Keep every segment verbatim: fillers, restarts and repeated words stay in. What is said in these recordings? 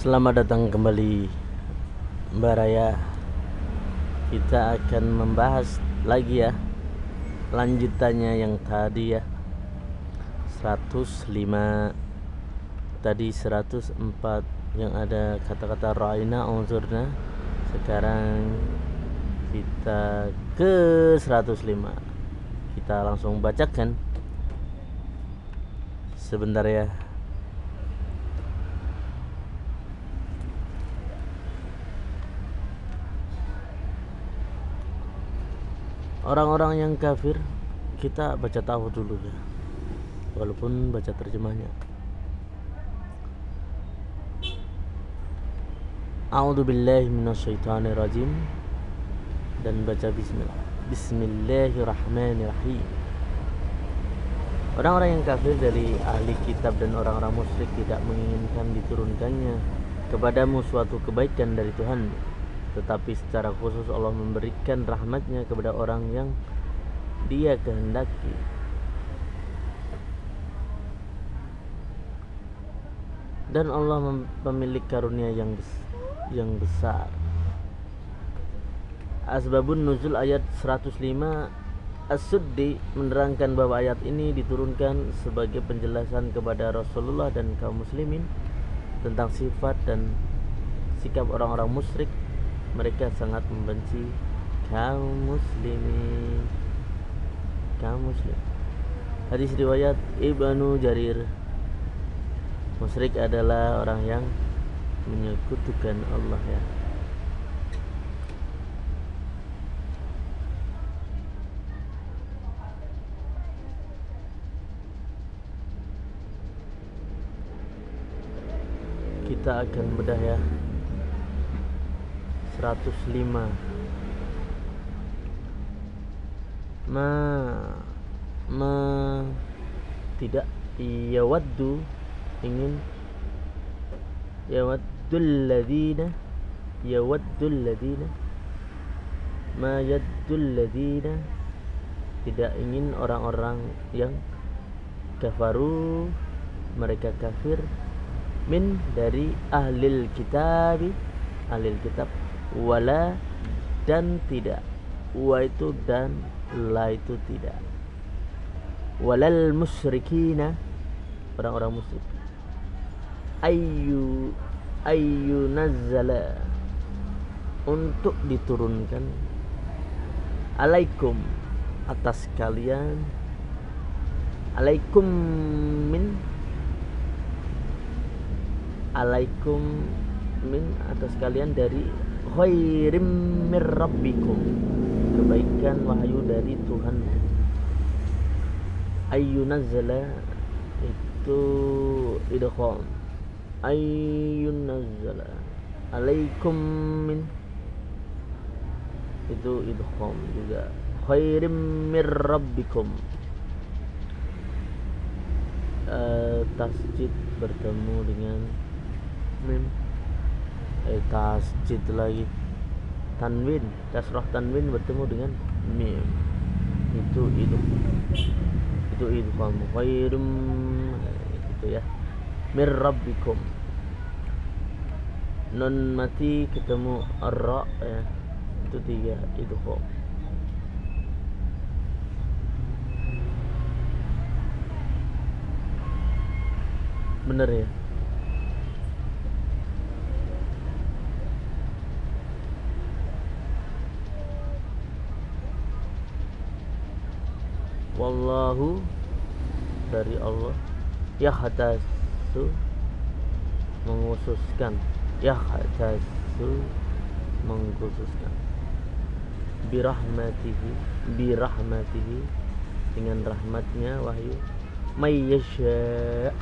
Selamat datang kembali Mbak Raya. Kita akan membahas lagi ya lanjutannya yang tadi ya, seratus lima, tadi seratus empat yang ada kata-kata ra'ina unzurna. Sekarang kita ke seratus lima. Kita langsung bacakan sebentar ya. Orang-orang yang kafir kita baca tahu dulu ya, walaupun baca terjemahnya. A'udzubillahi minasyaitonirrajim, dan baca bismillah. Bismillahirrahmanirrahim. Orang-orang yang kafir dari ahli kitab dan orang-orang musyrik tidak menginginkan diturunkannya kepadamu suatu kebaikan dari Tuhan, tetapi secara khusus Allah memberikan rahmatnya kepada orang yang Dia kehendaki. Dan Allah memiliki karunia yang yang besar. Asbabun nuzul ayat seratus lima. As-Suddi menerangkan bahwa ayat ini diturunkan sebagai penjelasan kepada Rasulullah dan kaum muslimin tentang sifat dan sikap orang-orang musyrik. Mereka sangat membenci kaum muslimin. Kaum muslim. Hadis riwayat Ibnu Jarir. Musyrik adalah orang yang menyekutukan Allah ya. Kita akan bedah ya seratus lima. Ma ma tidak yawaddu, ingin, yawaddul ladzina, yawaddul ladzina, ma yaddul ladzina, tidak ingin orang-orang yang kafaru, mereka kafir, min dari ahlil kitab, ahlil kitab, wala dan tidak, wa itu dan, la itu tidak, walal musyrikina, orang-orang musyrik, ayyu ayyu nazzala, untuk diturunkan, alaikum, atas kalian, alaikum min, alaikum min, atas kalian, dari khairim mir rabbikum, kebaikan wahyu dari Tuhan. Ayyunazzala itu idgham, ayyunazzala, alaikum min itu idgham juga, khairim mir rabbikum. uh, tasjid bertemu dengan mim, eh tasjid lagi, tanwin, tasrah tanwin bertemu dengan mim, itu itu itu itu kamu khairum, itu ya, mir rabbikum. Nun mati ketemu ar-ra ya, itu tiga itu kok. Bener ya. Wallahu, dari Allah, yahtasu, mengkhususkan, yahtasu, mengkhususkan, birahmatihi, birahmatihi, dengan rahmatnya wahyu, may yasha,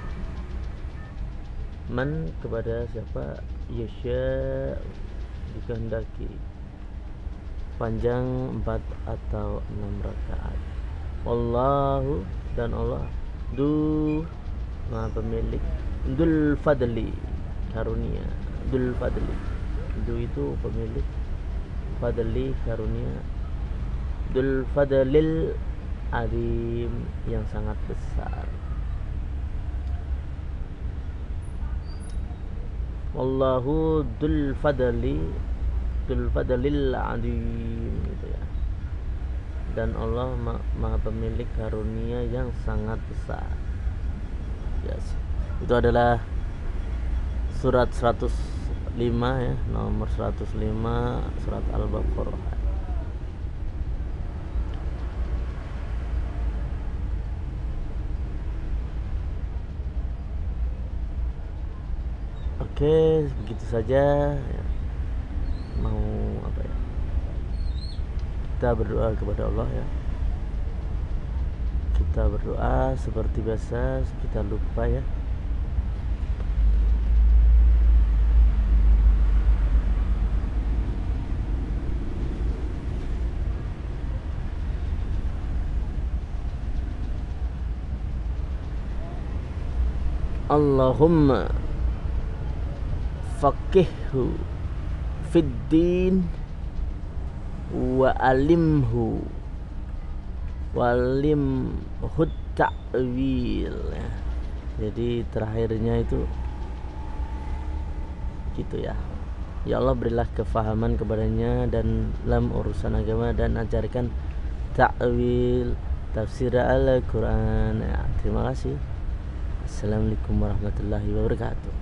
man kepada siapa, yasha dikehendaki, panjang empat atau enam rakaat. Wallahu, dan Allah, du, maha pemilik, dul fadli, karunia, dul fadli, du itu pemilik, fadli karunia, dul fadlil azim, yang sangat besar. wallahu dzul fadli dzul fadlil adim gitu ya. Dan Allah ma maha pemilik karunia yang sangat besar. Yes. Itu adalah surat seratus lima ya, nomor seratus lima surat Al-Baqarah. Oke, begitu saja ya. Mau apa ya? Kita berdoa kepada Allah ya. Kita berdoa seperti biasa, kita lupa ya. Allahumma faqihhu fid din wa alimhu walimhu ta'wil ya. Jadi terakhirnya itu gitu ya. Ya Allah, berilah kefahaman kepadanya dan dalam urusan agama, dan ajarkan ta'wil tafsir al-Quran ya. Terima kasih. Assalamualaikum warahmatullahi wabarakatuh.